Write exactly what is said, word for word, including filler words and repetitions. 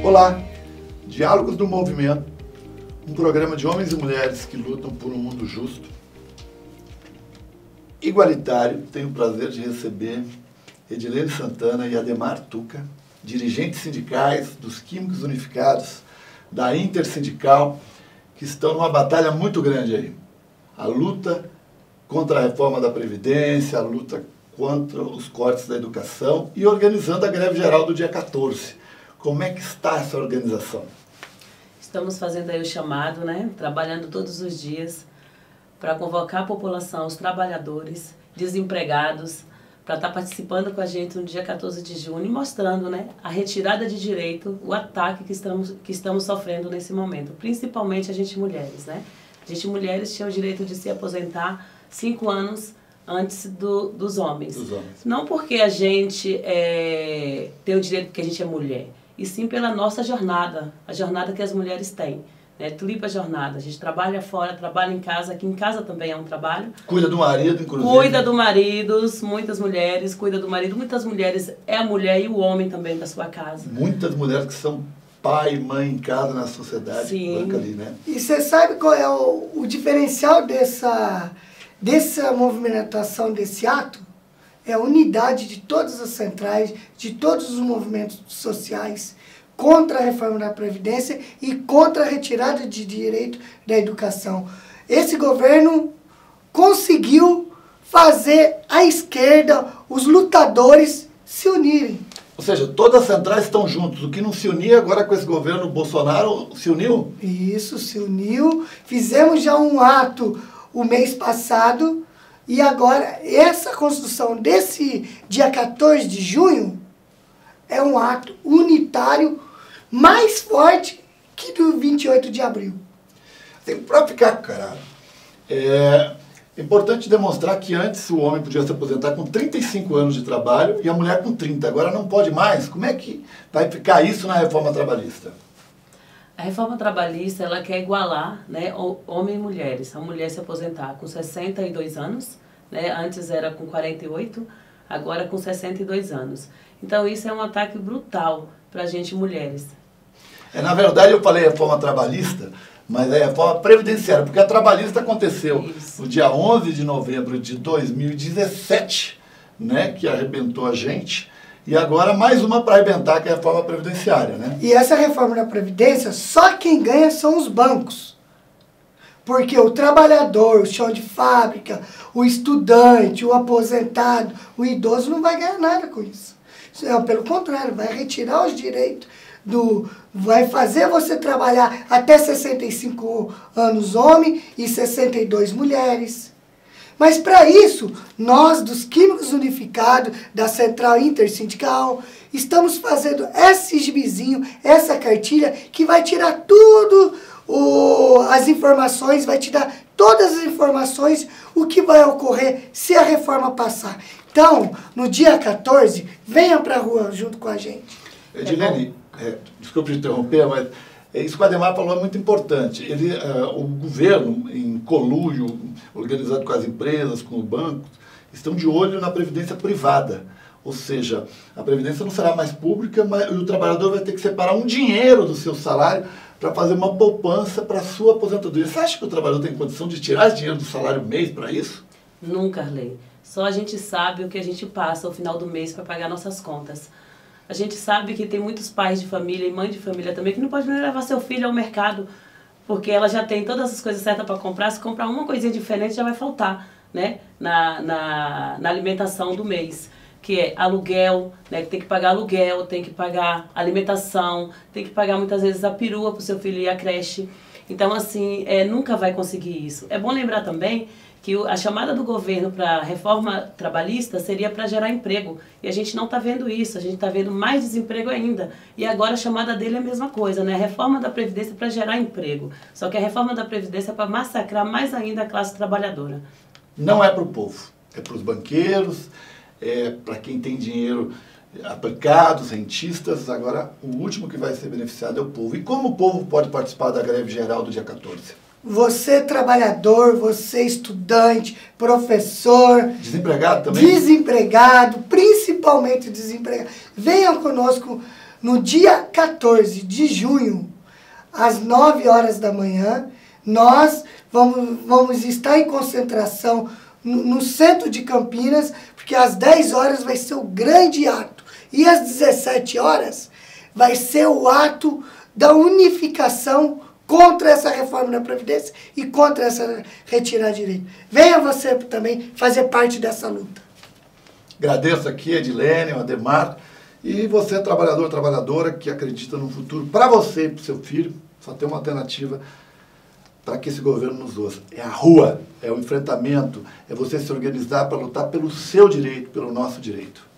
Olá, Diálogos do Movimento, um programa de homens e mulheres que lutam por um mundo justo, igualitário. Tenho o prazer de receber Edilene Santana e Ademar Tuca, dirigentes sindicais dos Químicos Unificados, da Intersindical, que estão numa batalha muito grande aí. A luta contra a reforma da Previdência, a luta contra os cortes da educação e organizando a greve geral do dia quatorze. Como é que está essa organização? Estamos fazendo aí o chamado, né? Trabalhando todos os dias para convocar a população, os trabalhadores, desempregados, para estar participando com a gente no dia quatorze de junho e mostrando, né, a retirada de direito, o ataque que estamos, que estamos sofrendo nesse momento, principalmente a gente mulheres, né? A gente mulheres tinha o direito de se aposentar cinco anos antes do, dos homens. Dos homens. Não porque a gente é, tem o direito porque a gente é mulher, e sim pela nossa jornada, a jornada que as mulheres têm. Né? Tulipa jornada, a gente trabalha fora, trabalha em casa, aqui em casa também é um trabalho. Cuida do marido, inclusive. Cuida do marido, muitas mulheres, cuida do marido, muitas mulheres, é a mulher e o homem também da sua casa. Muitas mulheres que são pai e mãe em casa na sociedade. Sim. Ali, né? E você sabe qual é o, o diferencial dessa, dessa movimentação, desse ato? É a unidade de todas as centrais, de todos os movimentos sociais, contra a reforma da Previdência e contra a retirada de direito da educação. Esse governo conseguiu fazer a esquerda, os lutadores, se unirem. Ou seja, todas as centrais estão juntos. O que não se unia agora com esse governo Bolsonaro se uniu? Isso, se uniu. Fizemos já um ato o mês passado e agora essa construção desse dia quatorze de junho é um ato unitário mais forte que do vinte e oito de abril. Para ficar claro, é importante demonstrar que antes o homem podia se aposentar com trinta e cinco anos de trabalho e a mulher com trinta. Agora não pode mais. Como é que vai ficar isso na reforma trabalhista? A reforma trabalhista, ela quer igualar, né, homem e mulheres. A mulher se aposentar com sessenta e dois anos, né, antes era com quarenta e oito, agora com sessenta e dois anos. Então isso é um ataque brutal para a gente mulheres. É, na verdade, eu falei reforma trabalhista, mas é reforma previdenciária, porque a trabalhista aconteceu Isso. no dia onze de novembro de dois mil e dezessete, né, que arrebentou a gente, e agora mais uma para arrebentar, que é a reforma previdenciária. Né? E essa reforma da Previdência, só quem ganha são os bancos. Porque o trabalhador, o chão de fábrica, o estudante, o aposentado, o idoso não vai ganhar nada com isso. É, pelo contrário, vai retirar os direitos, do, vai fazer você trabalhar até sessenta e cinco anos homem e sessenta e dois mulheres. Mas para isso, nós dos Químicos Unificados, da Central Intersindical, estamos fazendo esse gibizinho, essa cartilha, que vai tirar tudo, o, as informações, vai te dar todas as informações, o que vai ocorrer se a reforma passar. Então, no dia quatorze, venha para a rua junto com a gente. Edilene, é, desculpe interromper, mas isso que o Ademar falou é muito importante. Ele, uh, o governo, em conluio, organizado com as empresas, com os bancos, estão de olho na previdência privada. Ou seja, a previdência não será mais pública, mas o trabalhador vai ter que separar um dinheiro do seu salário para fazer uma poupança para a sua aposentadoria. Você acha que o trabalhador tem condição de tirar esse dinheiro do salário mês para isso? Nunca, Arley. Só a gente sabe o que a gente passa ao final do mês para pagar nossas contas. A gente sabe que tem muitos pais de família e mãe de família também que não pode nem levar seu filho ao mercado, porque ela já tem todas as coisas certas para comprar. Se comprar uma coisinha diferente já vai faltar, né, na, na, na alimentação do mês. Que é aluguel, né, que tem que pagar aluguel, tem que pagar alimentação, tem que pagar muitas vezes a perua para o seu filho ir à creche. Então, assim, é, nunca vai conseguir isso. É bom lembrar também que a chamada do governo para a reforma trabalhista seria para gerar emprego. E a gente não está vendo isso, a gente está vendo mais desemprego ainda. E agora a chamada dele é a mesma coisa, né? A reforma da Previdência para gerar emprego. Só que a reforma da Previdência é para massacrar mais ainda a classe trabalhadora. Não é para o povo, é para os banqueiros, é para quem tem dinheiro aplicado, rentistas. Agora, o último que vai ser beneficiado é o povo. E como o povo pode participar da greve geral do dia quatorze? Você trabalhador, você estudante, professor... Desempregado também? Desempregado, principalmente desempregado. Venham conosco No dia quatorze de junho, às nove horas da manhã, nós vamos, vamos estar em concentração no, no centro de Campinas, porque às dez horas vai ser o grande ato. E às dezessete horas vai ser o ato da unificação contra essa reforma da Previdência e contra essa retirada de direito. Venha você também fazer parte dessa luta. Agradeço aqui a Edilene, o Ademar, e você, trabalhador, trabalhadora, que acredita no futuro para você e para o seu filho. Só tem uma alternativa para que esse governo nos ouça. É a rua, é o enfrentamento, é você se organizar para lutar pelo seu direito, pelo nosso direito.